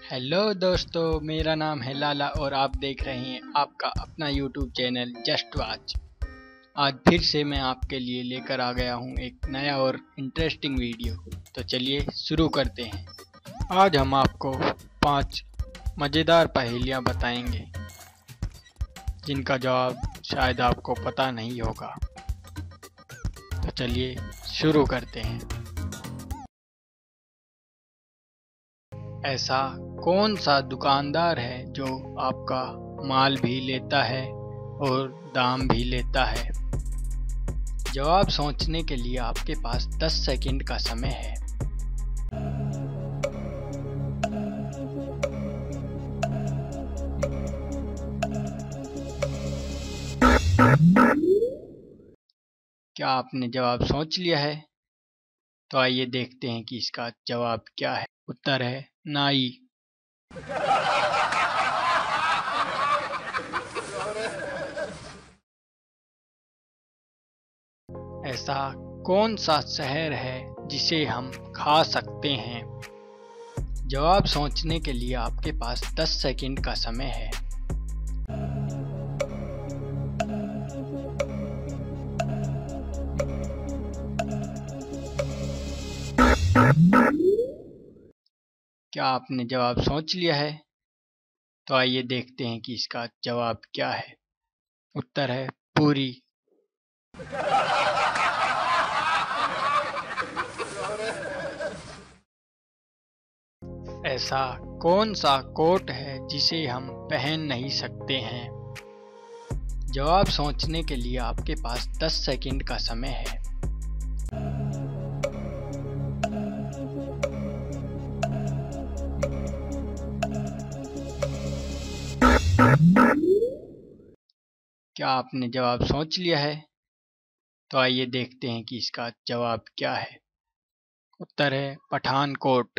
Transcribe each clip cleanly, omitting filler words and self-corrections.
Hello दोस्तों, मेरा नाम है लाला और आप देख रहे हैं आपका अपना यूट्यूब चैनल जस्ट वॉच। आज फिर से मैं आपके लिए लेकर आ गया हूं एक नया और इंटरेस्टिंग वीडियो। तो चलिए शुरू करते हैं। आज हम आपको 5 मज़ेदार पहेलियां बताएंगे जिनका जवाब शायद आपको पता नहीं होगा। तो चलिए शुरू करते हैं। ऐसा कौन सा दुकानदार है जो आपका माल भी लेता है और दाम भी लेता है? जवाब सोचने के लिए आपके पास 10 सेकंड का समय है। क्या आपने जवाब सोच लिया है? तो आइए देखते हैं कि इसका जवाब क्या है। उत्तर है नाई। ऐसा कौन सा शहर है जिसे हम खा सकते हैं? जवाब सोचने के लिए आपके पास 10 सेकंड का समय है। क्या आपने जवाब सोच लिया है? तो आइए देखते हैं कि इसका जवाब क्या है। उत्तर है पूरी। ऐसा कौन सा कोट है जिसे हम पहन नहीं सकते हैं? जवाब सोचने के लिए आपके पास 10 सेकंड का समय है। क्या आपने जवाब सोच लिया है? तो आइए देखते हैं कि इसका जवाब क्या है। उत्तर है पठानकोट।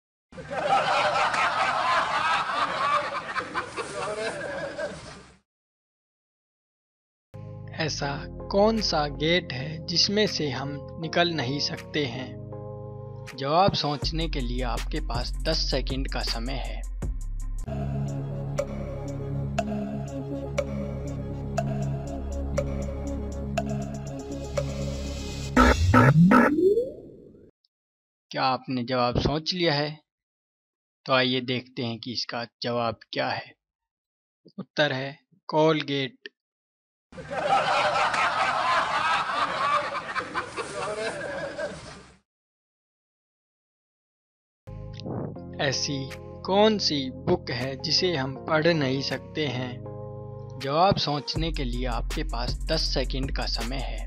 ऐसा कौन सा गेट है जिसमें से हम निकल नहीं सकते हैं? जवाब सोचने के लिए आपके पास 10 सेकंड का समय है। क्या आपने जवाब सोच लिया है? तो आइए देखते हैं कि इसका जवाब क्या है। उत्तर है कोलगेट। ऐसी कौन सी बुक है जिसे हम पढ़ नहीं सकते हैं? जवाब सोचने के लिए आपके पास 10 सेकंड का समय है।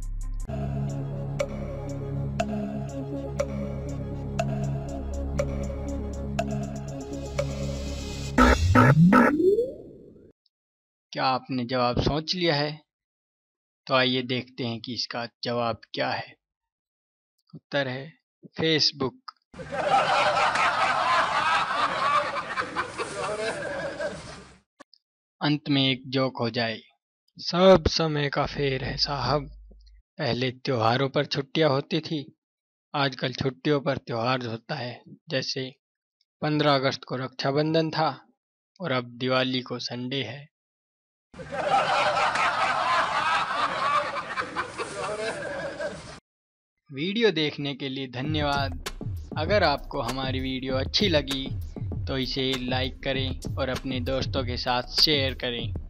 क्या आपने जवाब सोच लिया है? तो आइए देखते हैं कि इसका जवाब क्या है। उत्तर है फेसबुक। अंत में एक जोक हो जाए। सब समय का फेर है साहब। पहले त्योहारों पर छुट्टियां होती थी, आजकल छुट्टियों पर त्योहार होता है। जैसे 15 अगस्त को रक्षाबंधन था और अब दिवाली को संडे है। वीडियो देखने के लिए धन्यवाद। अगर आपको हमारी वीडियो अच्छी लगी तो इसे लाइक करें और अपने दोस्तों के साथ शेयर करें।